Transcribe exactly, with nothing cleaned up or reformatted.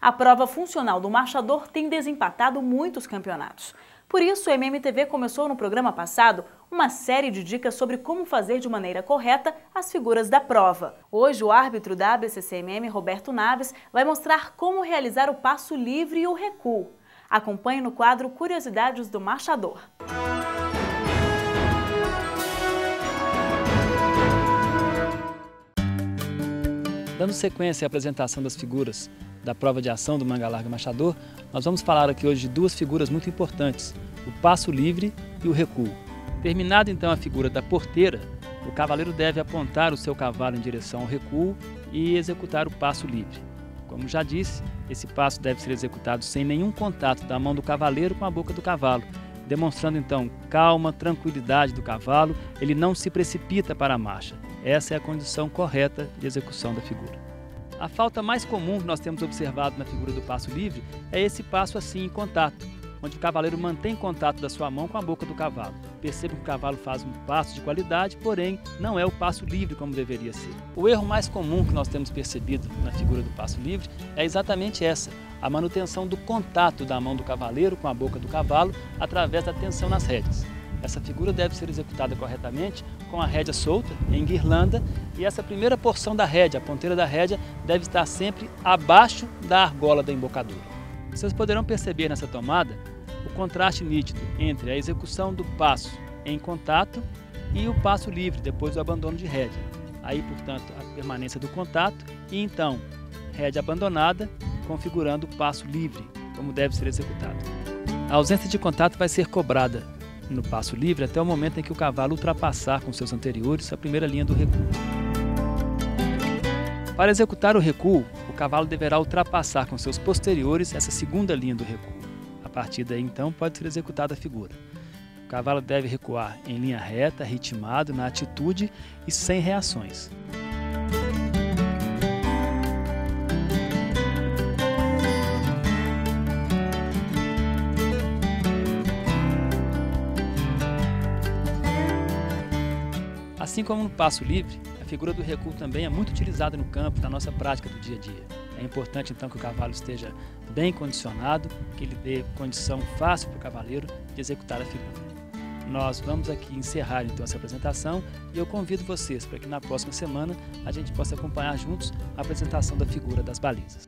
A prova funcional do marchador tem desempatado muitos campeonatos. Por isso, o M M T V começou no programa passado uma série de dicas sobre como fazer de maneira correta as figuras da prova. Hoje, o árbitro da A B C C M M, Roberto Naves, vai mostrar como realizar o passo livre e o recuo. Acompanhe no quadro Curiosidades do Marchador. Dando sequência à apresentação das figuras da prova de ação do manga larga marchador, nós vamos falar aqui hoje de duas figuras muito importantes, o passo livre e o recuo. Terminada então a figura da porteira, o cavaleiro deve apontar o seu cavalo em direção ao recuo e executar o passo livre. Como já disse, esse passo deve ser executado sem nenhum contato da mão do cavaleiro com a boca do cavalo, demonstrando então calma, tranquilidade do cavalo, ele não se precipita para a marcha. Essa é a condição correta de execução da figura. A falta mais comum que nós temos observado na figura do passo livre é esse passo assim em contato, onde o cavaleiro mantém contato da sua mão com a boca do cavalo. Percebam que o cavalo faz um passo de qualidade, porém não é o passo livre como deveria ser. O erro mais comum que nós temos percebido na figura do passo livre é exatamente essa, a manutenção do contato da mão do cavaleiro com a boca do cavalo através da tensão nas rédeas. Essa figura deve ser executada corretamente com a rédea solta, em guirlanda, e essa primeira porção da rédea, a ponteira da rédea, deve estar sempre abaixo da argola da embocadura. Vocês poderão perceber nessa tomada o contraste nítido entre a execução do passo em contato e o passo livre depois do abandono de rédea. Aí, portanto, a permanência do contato e então rédea abandonada, configurando o passo livre, como deve ser executado. A ausência de contato vai ser cobrada no passo livre até o momento em que o cavalo ultrapassar com seus anteriores a primeira linha do recuo. Para executar o recuo, o cavalo deverá ultrapassar com seus posteriores essa segunda linha do recuo. A partir daí, então, pode ser executada a figura. O cavalo deve recuar em linha reta, ritmado, na atitude e sem reações. Assim como no passo livre, a figura do recuo também é muito utilizada no campo, na nossa prática do dia a dia. É importante então que o cavalo esteja bem condicionado, que ele dê condição fácil para o cavaleiro de executar a figura. Nós vamos aqui encerrar então essa apresentação e eu convido vocês para que na próxima semana a gente possa acompanhar juntos a apresentação da figura das balizas.